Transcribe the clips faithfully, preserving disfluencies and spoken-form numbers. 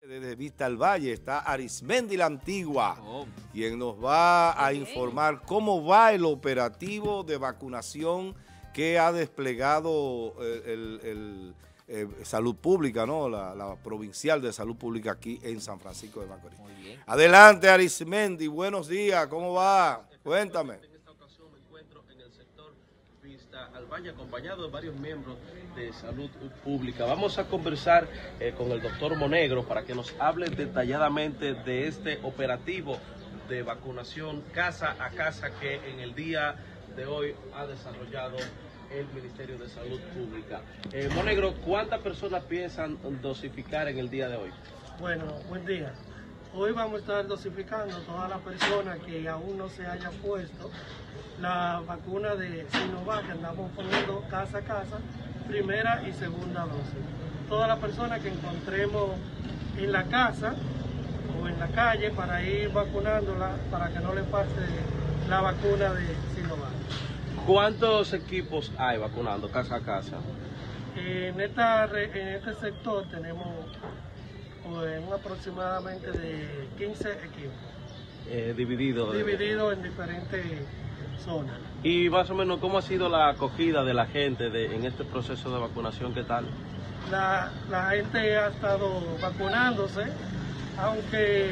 Desde Vista al Valle está Arismendi la Antigua, Oh. quien nos va a informar cómo va el operativo de vacunación que ha desplegado el, el- el, eh, Salud Pública, ¿no? La, la Provincial de Salud Pública aquí en San Francisco de Macorís. Muy bien. Adelante, Arismendi, buenos días, ¿cómo va? Cuéntame. En esta ocasión me encuentro en el sector Vista al Valle acompañado de varios miembros de Salud Pública. Vamos a conversar eh, con el doctor Monegro para que nos hable detalladamente de este operativo de vacunación casa a casa que en el día de hoy ha desarrollado el Ministerio de Salud Pública. Eh, Monegro, ¿cuántas personas piensan dosificar en el día de hoy? Bueno, buen día. Hoy vamos a estar dosificando a todas las personas que aún no se hayan puesto la vacuna de Sinovac, que andamos poniendo casa a casa, primera y segunda dosis. Todas las personas que encontremos en la casa o en la calle para ir vacunándola para que no le pase la vacuna de Sinovac. ¿Cuántos equipos hay vacunando casa a casa? En, esta, re- en este sector tenemos pues, un aproximadamente de quince equipos, Eh, dividido. divididos en diferentes zonas. Y más o menos, ¿cómo ha sido la acogida de la gente de, en este proceso de vacunación? ¿Qué tal? La, la gente ha estado vacunándose, aunque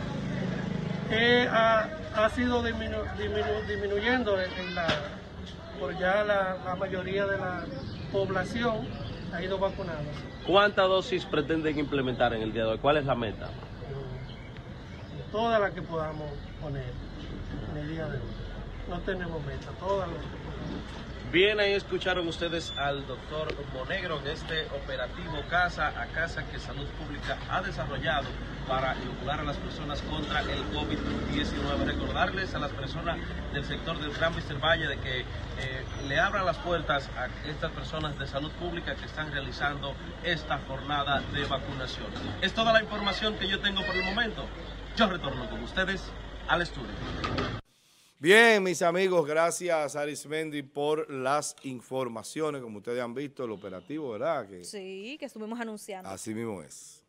eh, ha, ha sido diminu- diminu- disminuyendo en, en la, por ya la, la mayoría de la población ha ido vacunándose. ¿Cuántas dosis pretenden implementar en el día de hoy? ¿Cuál es la meta? Todas las que podamos poner en el día de hoy. No tenemos meta, todas las. Bien, ahí escucharon ustedes al doctor Monegro en este operativo casa a casa que Salud Pública ha desarrollado para inocular a las personas contra el COVID diecinueve. Recordarles a las personas del sector del Gran Vista del Valle de que eh, le abran las puertas a estas personas de Salud Pública que están realizando esta jornada de vacunación. Es toda la información que yo tengo por el momento. Yo retorno con ustedes al estudio. Bien, mis amigos, gracias Arismendi por las informaciones. Como ustedes han visto, el operativo, ¿verdad? Que Sí, que estuvimos anunciando. así mismo es.